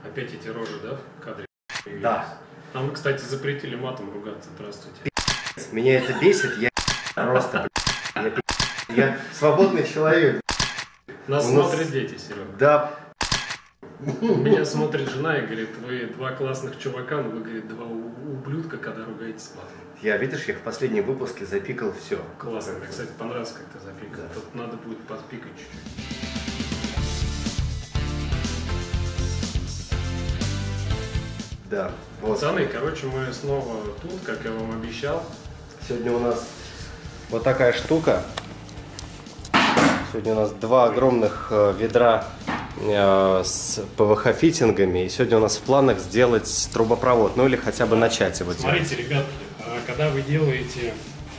Опять эти рожи, да, в кадре? Да. А мы, кстати, запретили матом ругаться. Здравствуйте. Меня это бесит, я просто, я свободный человек. Нас смотрят дети, Серега. Да. Меня смотрит жена и говорит, вы два классных чувака, но вы, говорит, два ублюдка, когда ругаетесь матом. Я, видишь, я в последнем выпуске запикал все. Классно, мне, кстати, понравилось, как ты запикал. Да. Тут надо будет подпикать чуть-чуть. Да. Вот. Пацаны, короче, мы снова тут, как я вам обещал. Сегодня у нас вот такая штука. Сегодня у нас два огромных ведра с ПВХ-фитингами. И сегодня у нас в планах сделать трубопровод, ну или хотя бы начать его делать. Смотрите, ребятки, когда вы делаете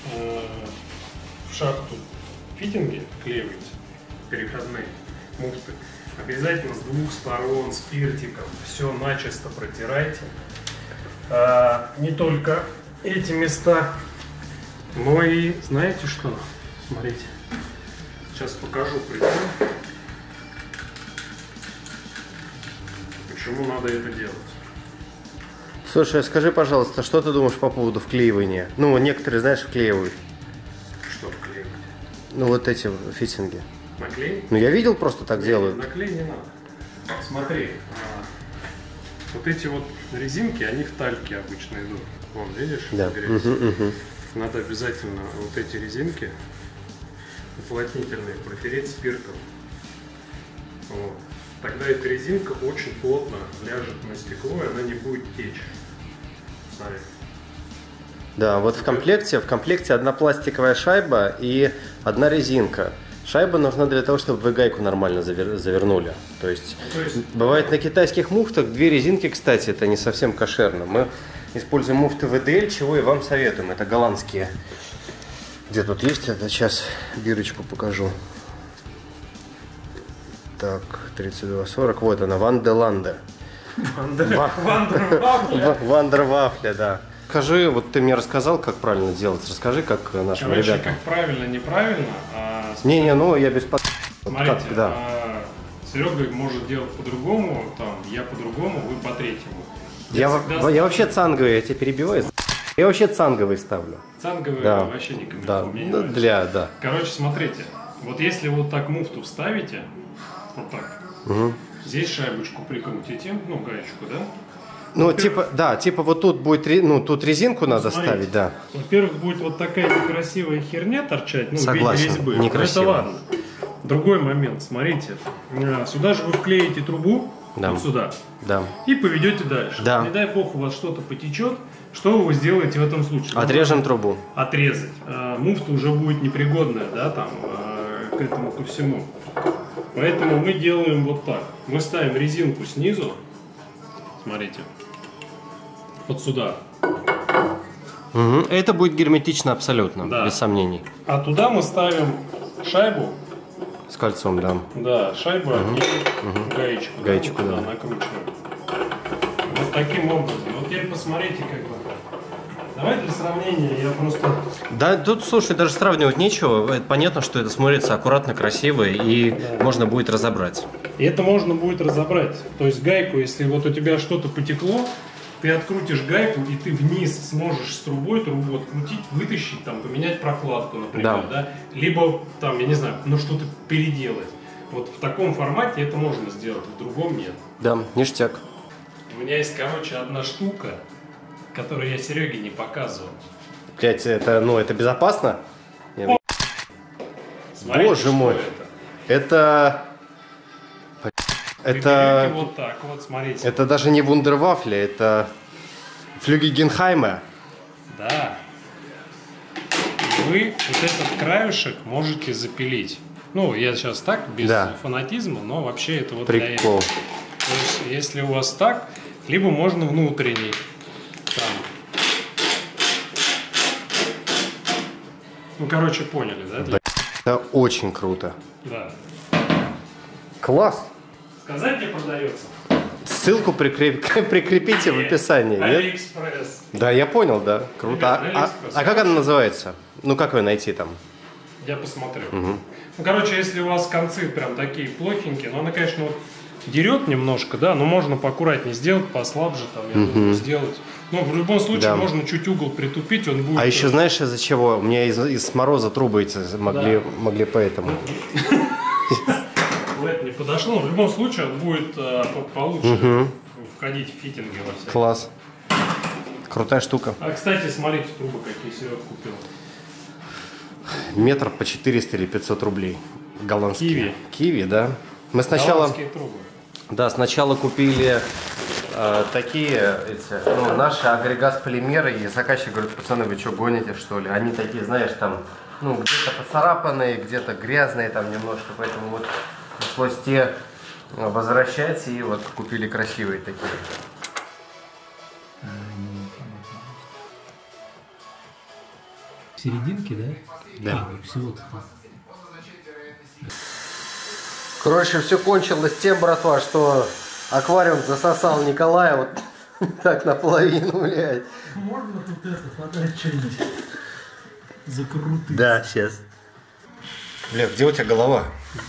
в шахту фитинги, клеиваете переходные муфты, обязательно с двух сторон спиртиком все начисто протирайте. Не только эти места, но и знаете что? Смотрите, сейчас покажу прикол. Почему надо это делать? Слушай, скажи, пожалуйста, что ты думаешь по поводу вклеивания? Ну, некоторые, знаешь, вклеивают. Что вклеивать? Ну, вот эти фитинги. Наклей? Ну, я видел, просто так делают. Наклей не надо. Смотри, вот эти вот резинки, они в тальке обычно идут. Вон, видишь? Да. Надо обязательно вот эти резинки уплотнительные протереть спиртом. Вот. Тогда эта резинка очень плотно ляжет на стекло, и она не будет течь. Смотри. Да, вот в комплекте одна пластиковая шайба и одна резинка. Шайба нужна для того, чтобы вы гайку нормально завернули. То есть бывает на китайских муфтах две резинки, кстати, это не совсем кошерно. Мы используем муфты ВДЛ, чего и вам советуем. Это голландские. Где тут есть? Это сейчас бирочку покажу. Так, 3240. Вот она, Вандерланде. Вандервафля, да. Скажи, вот ты мне рассказал, как правильно делать. Расскажи, как нашим ребятам. Как правильно, неправильно. Не, ну я без Смотрите, да. Серега может делать по-другому, там, я по-другому, вы по-третьему. Я вообще цанговый, я тебя перебиваю. Я вообще цанговый ставлю. Цанговый да. вообще никому да. не Ну, да. Короче, смотрите, вот если вот так муфту вставите, вот так, здесь шайбочку прикрутите, ну, гаечку, да? Ну, типа вот тут будет, ну, тут резинку надо ставить, да. Во-первых, будет вот такая некрасивая херня торчать, ну, согласен, в виде резьбы. некрасиво. Это ладно. Другой момент, смотрите, сюда же вы вклеите трубу, да. вот сюда, да. и поведете дальше. Да. Не дай бог у вас что-то потечет, что вы сделаете в этом случае? Отрежем трубу. Отрезать. Муфта уже будет непригодная, да, там, к этому, ко всему. Поэтому мы делаем вот так. Мы ставим резинку снизу, смотрите, вот сюда. Это будет герметично абсолютно, да. Без сомнений. А туда мы ставим шайбу. С кольцом, да. Да, шайба и гаечку. Гаечку, да. да. Накручиваем. Вот таким образом. Вот теперь посмотрите, как бы. Давай для сравнения я просто... Да, тут, слушай, даже сравнивать нечего. Понятно, что это смотрится аккуратно, красиво, и можно будет разобрать. И это можно будет разобрать. То есть гайку, если вот у тебя что-то потекло, ты открутишь гайку, и ты вниз сможешь с трубу открутить, вытащить, там, поменять прокладку, например, да? Либо, там, я не знаю, ну что-то переделать. Вот в таком формате это можно сделать, в другом нет. Да, ништяк. У меня есть, короче, одна штука, которую я Сереге не показывал. Блять, это безопасно? Смотрите, Боже мой. Это это вот так вот, смотрите. Это даже не вундервафля, это флюги Генхайма. Да. И вы вот этот краешек можете запилить. Ну, я сейчас так, без фанатизма, но вообще это вот для этого. То есть, если у вас так, либо можно внутренний. Там. Ну, короче, поняли, да? Это очень круто. Да. Класс. Сказать, где продается? Ссылку прикрепите в описании. Алиэкспресс. Да, я понял, да. Круто. А как она называется? Ну, как ее найти там? Я посмотрю. Ну, короче, если у вас концы прям такие плохенькие, но она, конечно, вот дерет немножко, да, но можно поаккуратнее сделать, послабже там, я думаю, сделать. Но в любом случае можно чуть угол притупить, он будет... А еще знаешь из-за чего? У меня из мороза трубы эти могли поэтому. Это не подошло, в любом случае он будет получше входить в фитинги во все. Класс. Крутая штука. А, кстати, смотрите, трубы какие Серега купил. Метр по 400 или 500 рублей. Голландские. Киви. Киви, да. Мы сначала... Голландские трубы. Да, сначала купили такие, наши агрегат полимеры, и заказчик говорит: пацаны, вы что, гоните, что ли? Они такие, знаешь, там, где-то поцарапанные, где-то грязные там немножко, поэтому вот пришлось те возвращать, и вот купили красивые такие. В серединке, да? Да. Всего-то. Короче, все кончилось тем, братва, что аквариум засосал Николая вот так наполовину, блядь. Можно тут подать что-нибудь закрутить? Да, сейчас. Бля, где у тебя голова?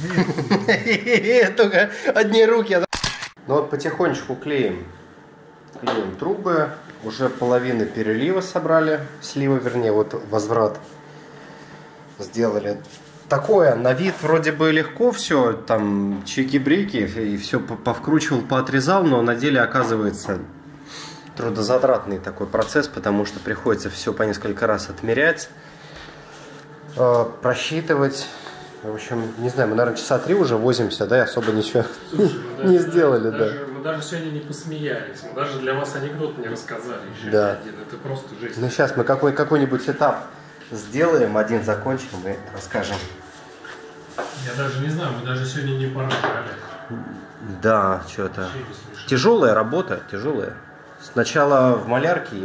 Только одни руки. Ну вот потихонечку клеим трубы. Уже половины перелива собрали, слива, вернее, вот возврат сделали. Такое, на вид вроде бы легко все, там чики-брики, и все повкручивал, поотрезал, но на деле оказывается трудозатратный такой процесс, потому что приходится все по несколько раз отмерять, просчитывать. В общем, не знаю, мы, наверное, часа 3 уже возимся, да, и особо ничего не сделали, да. Мы даже сегодня не посмеялись, мы даже для вас анекдот не рассказали еще один, это просто жесть. Ну сейчас мы какой-нибудь этап сделаем, один закончим и расскажем. Я даже не знаю, мы даже сегодня не поржали. Да, что-то. Тяжелая работа, тяжелая. Сначала в малярке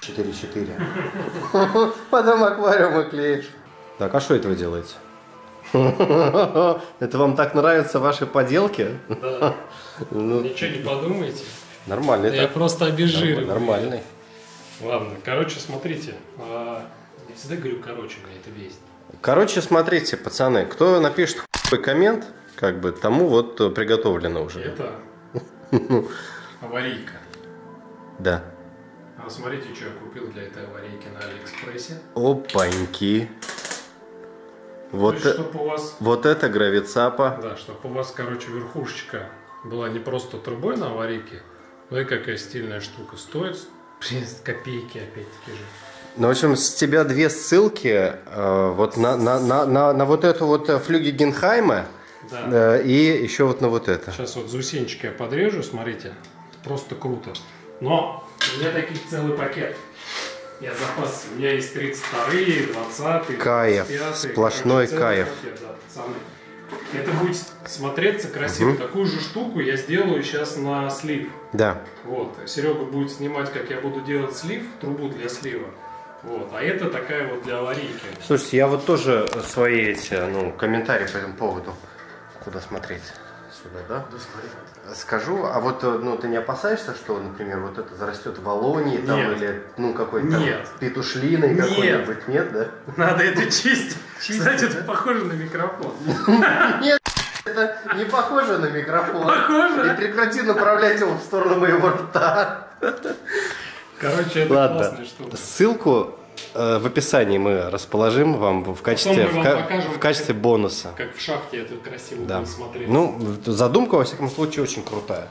4-4. Потом аквариумы клеишь. Так, а что это вы делаете? Это вам так нравятся ваши поделки? Да. Ничего не подумайте. Нормальный. Я просто обезжирил. Нормальный. Ладно, короче, смотрите. Я всегда говорю, короче, меня это бесит. Короче, смотрите, пацаны, кто напишет хуй коммент, как бы тому вот приготовлено уже. Это аварийка. Да. А смотрите, что я купил для этой аварийки на Алиэкспрессе. Опаньки. Вот, есть, у вас... вот это гравицапа. Да, чтобы у вас, короче, верхушечка была не просто трубой на аварийке, но и какая стильная штука. Стоит копейки, опять-таки же. Ну, в общем, с тебя две ссылки вот на вот эту вот флюги Генхайма, да. И еще вот на вот это. Сейчас вот заусенчики я подрежу, смотрите, просто круто. Но у меня таких целый пакет. Я запас, у меня есть 32-й, 20-й, кайф, 25-й. сплошной кайф. Пакет, да, пацаны. Это будет смотреться красиво. Такую же штуку я сделаю сейчас на слив. Да. Вот. Серега будет снимать, как я буду делать слив, трубу для слива. Вот. А это такая вот для аварийки. Слушайте, я вот тоже свои эти, комментарии по этому поводу. Куда смотреть? Сюда, да? Да, смотри. Скажу, а вот ты не опасаешься, что, например, вот это зарастет волонией там, или какой-то там петушлиной какой-нибудь? Нет, да? Надо это чистить. Кстати, это похоже на микрофон. Нет, это не похоже на микрофон. Похоже? И прекрати направлять его в сторону моего рта. Короче, это классная штука. Ссылку в описании мы расположим вам в качестве бонуса. Как в шахте это красиво будет смотреться. Ну, задумка, во всяком случае, очень крутая.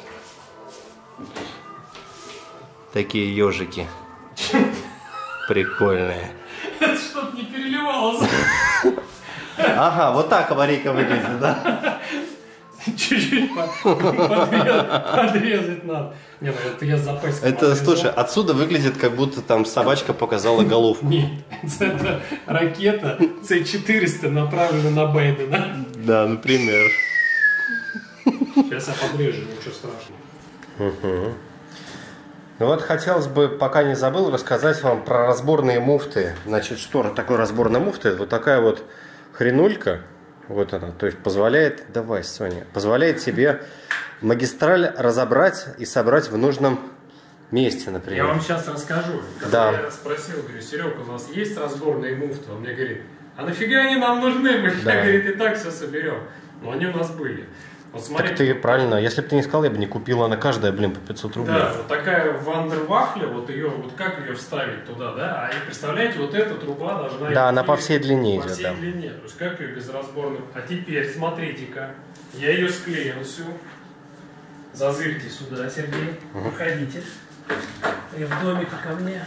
Такие ежики. Прикольные. Это что-то не переливалось. Ага, вот так аварийка выглядит, да? Чуть-чуть подрезать надо. Нет, это я запасик. Это, слушай, отсюда выглядит, как будто там собачка показала головку. Нет, это ракета С-400 направлена на Байдена. Да, например. Сейчас я подрежу, ничего страшного. Ну вот хотелось бы, пока не забыл, рассказать вам про разборные муфты. Значит, что такое разборная муфта? Вот такая вот хренулька. Вот она, то есть позволяет, давай, Соня, позволяет тебе магистраль разобрать и собрать в нужном месте, например. Я вам сейчас расскажу. Когда я спросил, говорю, Серега, у нас есть разборные муфты? Он мне говорит, а нафига они нам нужны? Мы, говорит, и так все соберем. Но они у нас были. Вот смотри, так ты правильно, если бы ты не сказал, я бы не купила на каждая, блин, по 500 рублей. Да, вот такая вандервафля, вот ее, вот как ее вставить туда, да? А и представляете, вот эта труба должна... Да, она по всей длине идет, по всей да. длине, то есть как ее без разборных. А теперь, смотрите-ка, я ее склеил всю. Зазырьте сюда, Сергей, выходите. И в домик ко мне.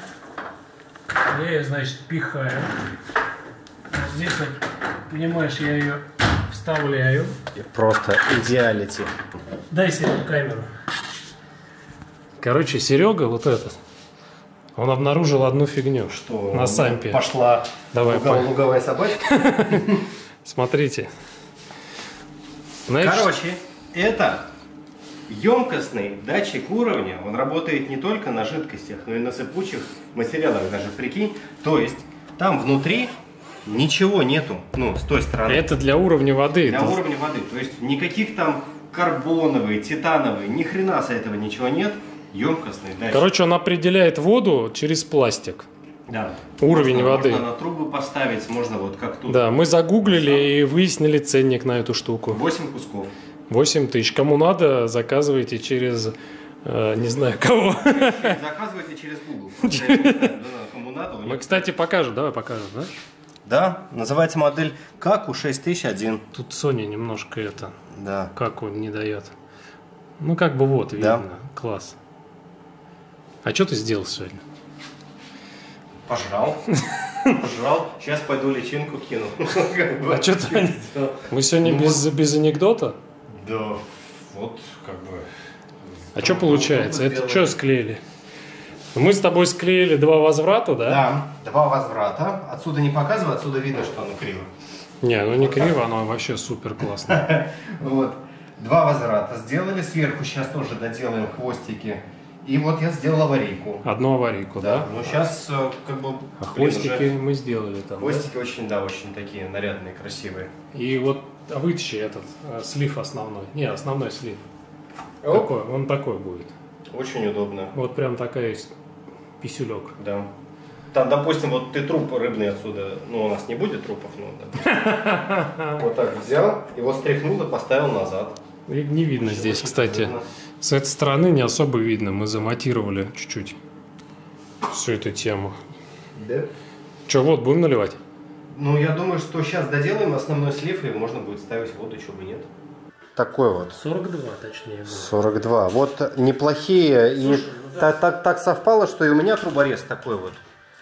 Я ее, значит, пихаю. Вот здесь вот, понимаешь, я ее вставляю. Просто идеалити. Дай Серегу камеру. Короче, Серега вот этот, он обнаружил одну фигню. Что? На сампе. Пошла луговая собачка. Смотрите. Знаешь, Короче, это емкостный датчик уровня. Он работает не только на жидкостях, но и на сыпучих материалах даже, прикинь. То есть там внутри ничего нету, ну, с той стороны. это для уровня воды. Для уровня воды. То есть никаких там карбоновый, титановый, ни хрена с этого ничего нет. Емкостный датчик. Короче, он определяет воду через пластик. Да. Уровень воды. Можно на трубы поставить, можно вот как тут. Да, мы загуглили и выяснили ценник на эту штуку. 8 кусков. 8 тысяч. Кому надо, заказывайте через, не знаю кого. Заказывайте через Google. Кому надо. Мы, кстати, покажем. Давай покажем, да? Да, называется модель Каку 6001. Тут Соня немножко это, Да. как он не дает. Ну, как бы вот, видно. Класс. А что ты сделал сегодня? Пожрал. Пожрал. Сейчас пойду личинку кину. А что ты? Мы сегодня без анекдота? Да, вот как бы. А что получается? Это что склеили? Мы с тобой склеили 2 возврата, да? Да, 2 возврата. Отсюда не показываю, отсюда видно, что оно криво. Не, ну не криво, оно вообще супер классно. Вот. 2 возврата сделали. Сверху сейчас тоже доделаем хвостики. И вот я сделал аварийку. Одну аварийку, да? Ну сейчас как бы... А хвостики мы сделали там. Хвостики очень, да, очень такие нарядные, красивые. И вот вытащи этот слив основной. Не, основной слив. Оп. Такой, он такой будет. Очень удобно. Вот прям такая есть писюлек. Да. Там, допустим, вот ты труп рыбный отсюда, ну у нас не будет трупов, ну, допустим. Вот так взял, его стряхнул и поставил назад. И не видно Очень здесь, кстати. видно. С этой стороны не особо видно. Мы замонтировали чуть-чуть всю эту тему. Да? Че, вот будем наливать? Ну, я думаю, что сейчас доделаем основной слив, и можно будет ставить воду, чего бы нет. Такой вот. 42, точнее. Было. 42. Вот неплохие. Слушай, И так совпало, что и у меня труборез такой вот.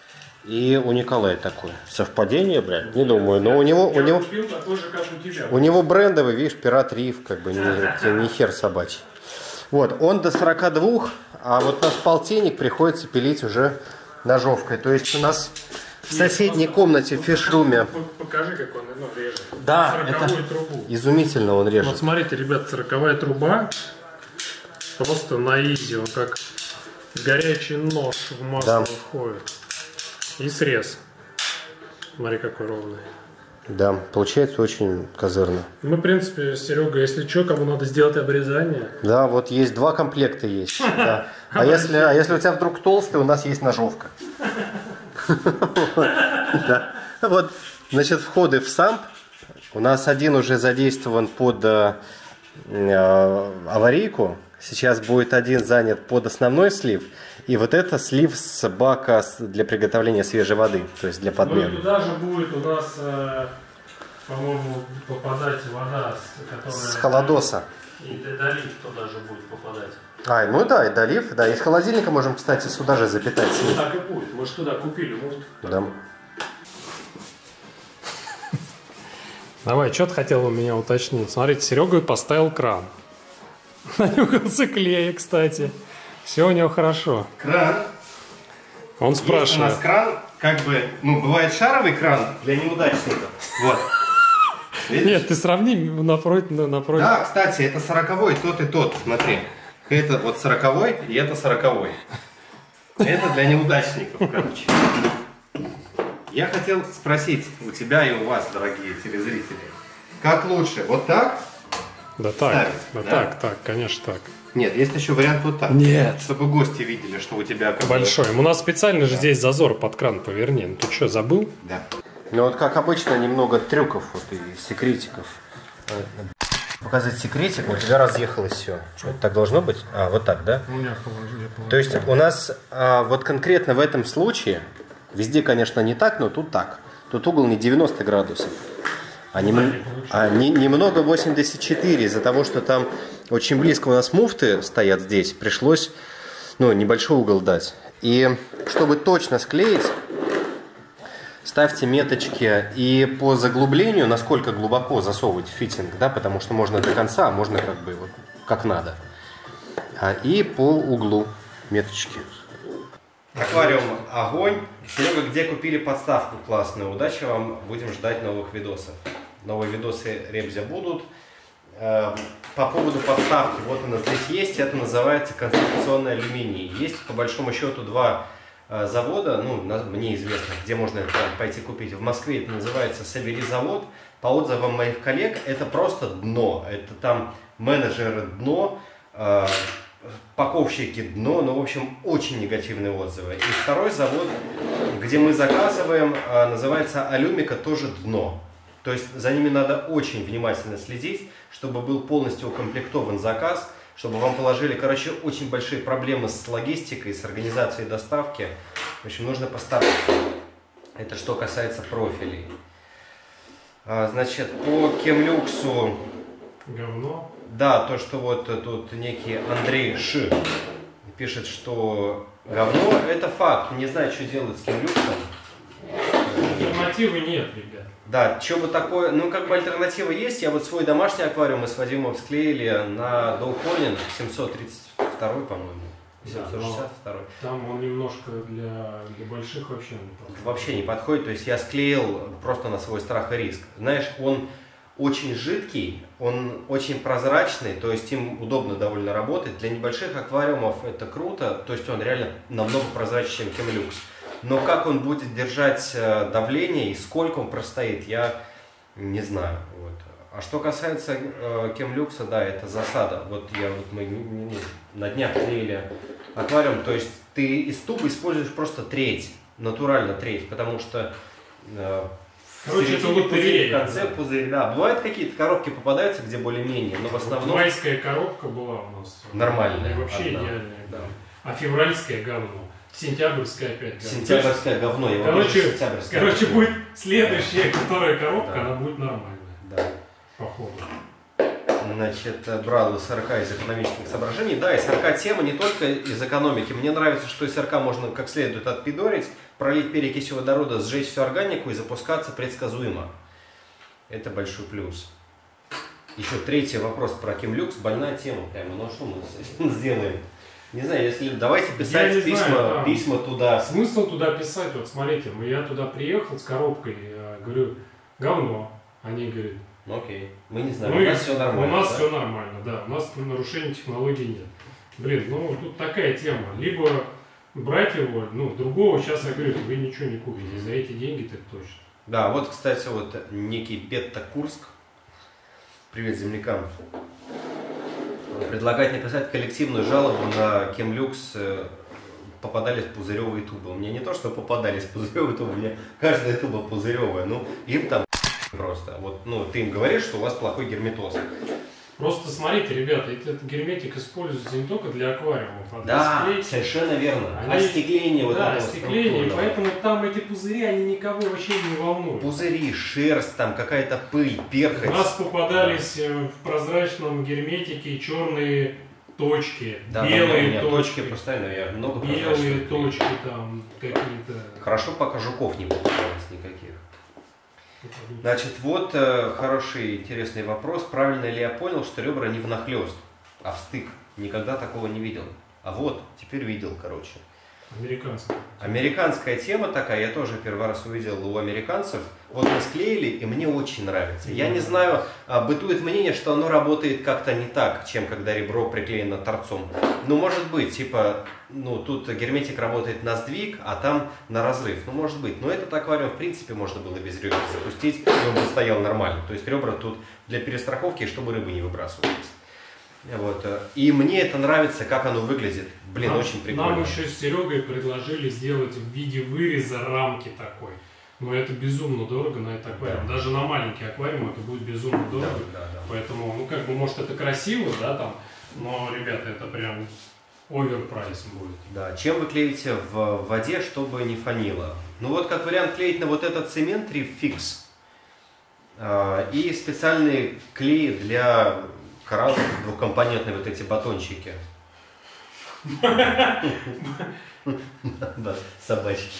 И у Николая такой. Совпадение, блядь? Не думаю. Но у него купил такой же, как у тебя. у него брендовый, видишь, Пират Риф, как бы не хер собачий. Вот, он до 42, а вот наш полтинник приходится пилить уже ножовкой. То есть у нас в соседней комнате, в фишруме. Покажи, как он режет. Да, 40-ую трубу. Изумительно он режет. Вот смотрите, ребят, 40-я труба. Просто на изи. Он как горячий нож в масло входит. И срез. Смотри, какой ровный. Да, получается очень козырно. Мы, в принципе, Серега, если что, кому надо сделать обрезание. Да, вот есть 2 комплекта есть. Да. А если у тебя вдруг толстый, у нас есть ножовка. Вот, значит, входы в самп. У нас один уже задействован под аварийку. Сейчас будет один занят под основной слив. И вот это слив с бака для приготовления свежей воды, то есть для подмены. Ну и туда же будет у нас, по-моему, попадать вода, которая... С холодоса. И долив туда же будет попадать. Ну да, и долив, да. Из холодильника можем, кстати, сюда же запитать. Ну так и будет. Мы же туда купили муфт. Да. Давай, что ты хотел у меня уточнить? Смотрите, Серега поставил кран. Нанюхался клея, кстати. Все у него хорошо. Кран. Он спрашивает. Есть у нас кран, как бы, ну, бывает шаровый кран для неудачников. Вот. Видишь? Нет, ты сравни напротив. Да, кстати, это 40-й, тот и тот, смотри. Это вот 40-й, и это 40-й. Это для неудачников, короче. Я хотел спросить у тебя и у вас, дорогие телезрители, как лучше, вот так? Да так, ставить, да так, конечно так. Нет, есть еще вариант вот так. Нет. Чтобы гости видели, что у тебя... Большой. У нас специально же здесь зазор под кран поверни. Ну ты что, забыл? Да. Ну вот как обычно, немного трюков вот и секретиков. Показать секретик, у тебя разъехалось все. Что, так должно быть? А, вот так, да? У меня положили. То есть у нас вот конкретно в этом случае, везде, конечно, не так, но тут так. Тут угол не 90 градусов, а немного 84. Из-за того, что там очень близко у нас муфты стоят здесь, пришлось небольшой угол дать. И чтобы точно склеить, ставьте меточки и по заглублению, насколько глубоко засовывать фитинг, да, потому что можно до конца, а можно как бы вот как надо. И по углу меточки. Аквариум огонь. Серега, где купили подставку классную? Удачи вам, будем ждать новых видосов. Новые видосы Ребзя будут. По поводу подставки, вот она здесь есть, это называется конструкционный алюминий. Есть по большому счету два завода, мне известно, где можно это пойти купить. В Москве это называется «Собери завод». По отзывам моих коллег, это просто дно. Это там менеджеры дно, паковщики дно, в общем, очень негативные отзывы. И второй завод, где мы заказываем, называется «Алюмика», тоже дно. То есть за ними надо очень внимательно следить, чтобы был полностью укомплектован заказ, чтобы вам положили, очень большие проблемы с логистикой, с организацией доставки. В общем, нужно постараться. Это что касается профилей. Значит, по Кемлюксу... Говно? Да, то, что вот тут некий Андрей Ш. пишет, что говно, это факт. Не знаю, что делать с Кемлюксом. Альтернативы нет, ребят. Да, что бы такое, альтернатива есть. Я вот свой домашний аквариум мы с Вадимом склеили на Доуконин 732, по-моему. 762. Да, там он немножко для больших вообще не подходит. Вообще не подходит, то есть я склеил просто на свой страх и риск. Знаешь, он очень жидкий, он очень прозрачный, то есть им удобно довольно работать. Для небольших аквариумов это круто, то есть он реально намного прозрачнее, чем Кемлюкс. Но как он будет держать давление и сколько он простоит, я не знаю. Вот. А что касается Кемлюкса, да, это засада. Мы на днях клеили аквариум, то есть ты из тубы используешь просто треть, натурально треть, потому что это лотерея. В конце пузырь, да. Бывают какие-то коробки попадаются, где более-менее, но в основном... Майская коробка была у нас. Нормальная. И вообще идеальная, да. А февральская говно. Сентябрьская опять говно. Сентябрьское говно. Короче, будет следующая, которая коробка, она будет нормальная. Да. Походу. Значит, брал СРК из экономических соображений. Да, СРК тема не только из экономики. Мне нравится, что СРК можно как следует отпидорить, пролить перекись водорода, сжечь всю органику и запускаться предсказуемо. Это большой плюс. Еще третий вопрос про Кемлюкс. Больная тема прямо. Ну что мы сделаем? Не знаю, если давайте писать письма туда. Смысл туда писать? Вот смотрите, я туда приехал с коробкой, говорю, говно. Они говорят, окей, мы не знаем, у нас все нормально. У нас все нормально, да, у нас нарушений технологий нет. Блин, тут такая тема. Либо брать его, другого сейчас, я говорю, вы ничего не купите. За эти деньги так точно. Да, вот, кстати, некий Петта Курск. Привет землякам. Предлагает написать коллективную жалобу на Кемлюкс, попадались пузыревые тубы. У меня не то, что попадались пузыревые тубы, у меня каждая туба пузыревая. Им там просто. Ты им говоришь, что у вас плохой герметоз. Просто смотрите, ребята, этот герметик используется не только для аквариумов, а для да, склейки. совершенно верно. Остекление остекление, поэтому там эти пузыри, они никого вообще не волнуют. Пузыри, шерсть, там какая-то пыль, перхоть. У нас попадались в прозрачном герметике черные точки, да, белые точки постоянно, я много белые точки там какие-то. Хорошо, пока жуков не попадалось никаких. Значит, хороший, интересный вопрос. Правильно ли я понял, что ребра не внахлёст, а в стык? Никогда такого не видел. А теперь видел, Американская тема такая, я тоже первый раз увидел у американцев. Мы склеили, и мне очень нравится. Я не знаю, бытует мнение, что оно работает как-то не так, чем когда ребро приклеено торцом. Может быть, тут герметик работает на сдвиг, а там на разрыв. Может быть, но этот аквариум, в принципе, можно было без ребер запустить, и он бы стоял нормально. То есть ребра тут для перестраховки, чтобы рыбы не выбрасывались. И мне это нравится, как оно выглядит. Блин, очень прикольно. Нам еще с Серегой предложили сделать в виде выреза рамки такой. Но это безумно дорого на этот аквариум. Да. Даже на маленький аквариум это будет безумно дорого. Да. Поэтому, ну как бы, может это красиво, да, там, но, ребята, это прям оверпрайс будет. Да, чем вы клеите в воде, чтобы не фанило? Ну вот как вариант клеить на вот этот цемент Reef-Fix и специальный клей для кораллов, двухкомпонентные вот эти батончики. Собачки.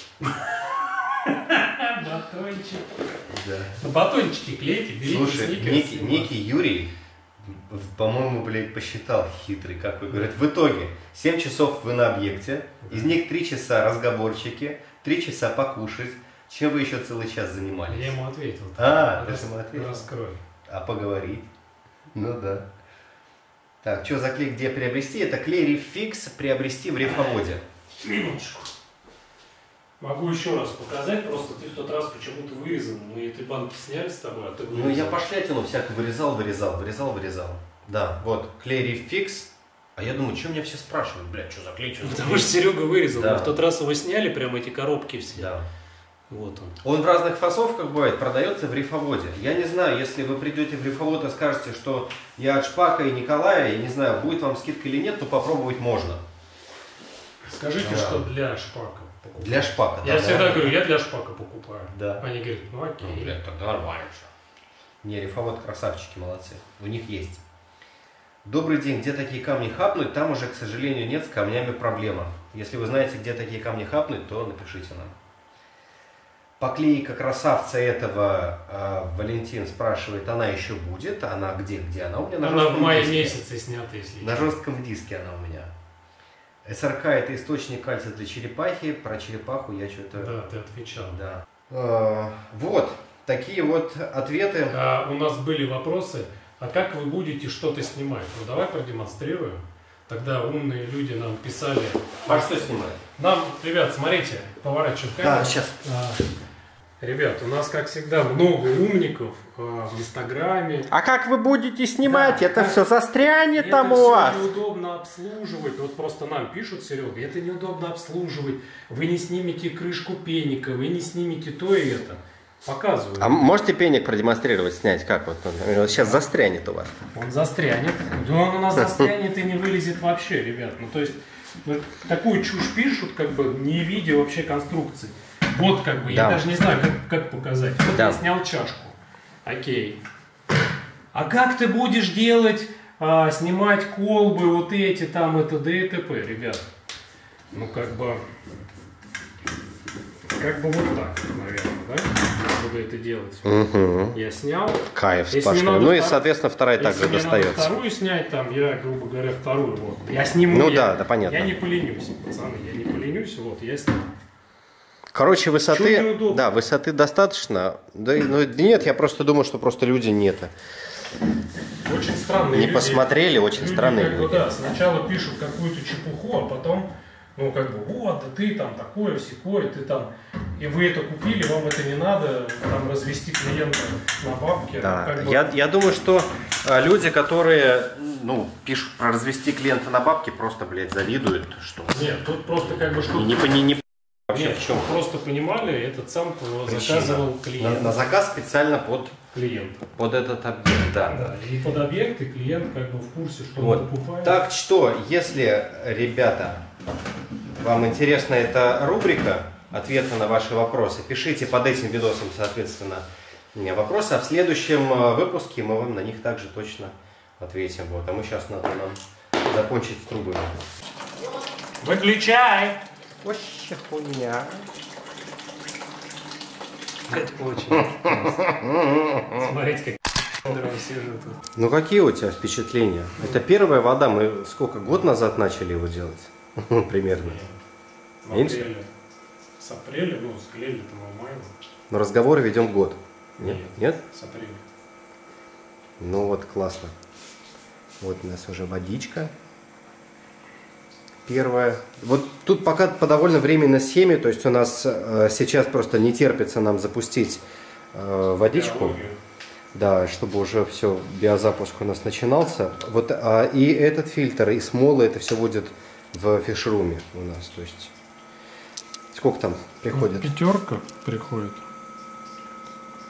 Батончик. Да. Батончики клейте, берите. Слушай, некий Юрий, по-моему, блядь, посчитал, хитрый, как вы говорите. В итоге 7 часов вы на объекте, из них 3 часа разговорчики, 3 часа покушать. Чем вы еще целый час занимались? Я ему ответил. Ты ему ответил? Раскрой. А поговорить? Ну да. Так, что за клей где приобрести? Это клей Reef-Fix приобрести в рифоводе. Минуточку. Могу еще раз показать, просто ты в тот раз почему-то вырезал. Мы эти банки сняли с тобой, а ты вырезал. Ну я пошлятину всяко вырезал. Да, вот, клей Reef-Fix. А я думаю, что меня все спрашивают, блядь, что за клей, что за клей? Потому что Серега вырезал, да. Мы в тот раз его сняли, прямо эти коробки все. Да. Вот он. Он в разных фасовках бывает, продается в рифоводе. Я не знаю, если вы придете в рифовод и скажете, что я от Шпака и Николая, я не знаю, будет вам скидка или нет, то попробовать можно. Скажите, да. Что для Шпака покупаю. Для Шпака, да. Я всегда говорю, я для Шпака покупаю. Да. Они говорят, ну окей. Ну, блядь, тогда нормально все. Не, рифовод красавчики, молодцы. У них есть. Добрый день, где такие камни хапнуть? Там уже, к сожалению, нет, с камнями проблема. Если вы знаете, где такие камни хапнуть, то напишите нам. Поклейка красавца этого, Валентин спрашивает, она еще будет? Она где? Она у меня на жестком диске. Она в мае диске. месяце снята, если. На жестком диске она у меня. СРК это источник кальция для черепахи. Про черепаху я что-то... Да, ты отвечал. Да. Вот, такие вот ответы. У нас были вопросы, а как вы будете что-то снимать? Ну давай продемонстрируем. Тогда умные люди нам писали. А что снимать? Нам, ребят, смотрите, поворачиваем камеру. Да, сейчас. Ребят, у нас, как всегда, много умников в Инстаграме. А как вы будете снимать? Да, это все застрянет там у вас. Это неудобно обслуживать. Вот просто нам пишут, Серега, это неудобно обслуживать. Вы не снимете крышку пеника, вы не снимете то и это. Показываю. А можете пеник продемонстрировать, снять? Как вот? Например, сейчас застрянет у вас. Он застрянет. Он у нас застрянет и не вылезет вообще, ребят. Ну, то есть, такую чушь пишут, как бы, не видя вообще конструкции. Вот как бы, да. Я даже не знаю, как показать. Вот да. Я снял чашку. Окей. А как ты будешь делать, снимать колбы, вот эти там, и т.д. и т.п., ребят? Ну, как бы вот так, наверное, да? Буду это делать. Угу. Я снял. Кайф сплошной. Ну и, соответственно, вторая также достается. Если вторую снять, там, я, грубо говоря, вторую. Вот. Я сниму. Ну да, понятно. Я не поленюсь, пацаны, я не поленюсь. Вот, я сниму. Короче, высоты достаточно. Да, ну, нет, я просто думаю, что просто люди нет. Очень странные не люди. Посмотрели, очень люди, странные как бы, люди. Да, сначала пишут какую-то чепуху, а потом, ну, как бы, вот, да ты там такое, всякое, ты там, и вы это купили, вам это не надо, там, развести клиента на бабки. Да. Как бы... я думаю, что люди, которые, ну, пишут про развести клиента на бабки, просто, блядь, завидуют, что... Нет, тут просто, как бы, что... Вообще, нет, в чем? Просто понимали, этот сам заказывал клиент. На заказ специально под клиента. Под этот объект, да. И под объект, и клиент как бы в курсе, что вот. Он покупает. Так что, если, ребята, вам интересна эта рубрика, ответы на ваши вопросы, пишите под этим видосом, соответственно, вопросы, а в следующем выпуске мы вам на них также точно ответим. Вот. А мы сейчас надо нам закончить с трубами. Выключай! Вообще хуйня. Это очень смотрите, как сижу тут. Ну какие у тебя впечатления? Это первая вода, мы сколько, год назад начали его делать? Примерно. В апреле. С апреля, ну склеили-то мы мая. Но разговоры ведем год. Нет? Нет? С апреля. Ну вот, классно. Вот у нас уже водичка. Первое. Вот тут пока по довольно временной схеме, то есть у нас сейчас просто не терпится нам запустить водичку. Биологию. Да, чтобы уже все, биозапуск у нас начинался. Вот, и этот фильтр, и смола, это все будет в фишруме у нас. То есть, сколько там приходит? 5 приходит.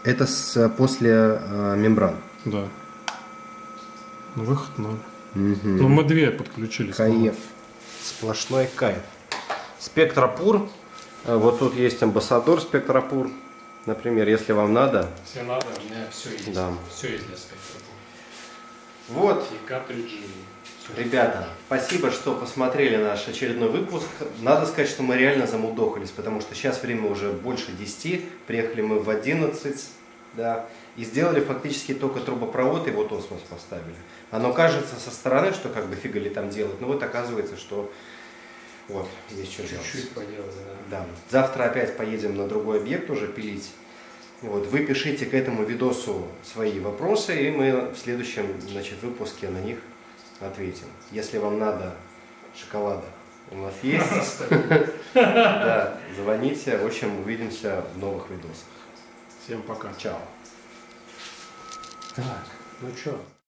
Это после мембран. Да. Выход 0. Ну, мы две подключили. Кайф. Сплошной кайф. Спектропур. Вот тут есть амбассадор Спектропур. Например, если вам надо. Если надо, у меня все есть. Да. Все есть для Спектропур. Вот. И картриджи. Ребята, спасибо, что посмотрели наш очередной выпуск. Надо сказать, что мы реально замудохались, потому что сейчас время уже больше 10. Приехали мы в 11. Да. И сделали фактически только трубопровод, и вот осмос поставили. Оно кажется со стороны, что как бы фига ли там делать, но вот оказывается, что вот, есть что делать. Чуть-чуть поделать, да. Да. Завтра опять поедем на другой объект уже пилить. Вот. Вы пишите к этому видосу свои вопросы, и мы в следующем, значит, выпуске на них ответим. Если вам надо шоколада, у нас есть. Да, звоните. В общем, увидимся в новых видосах. Всем пока. Чао. Так, ну что?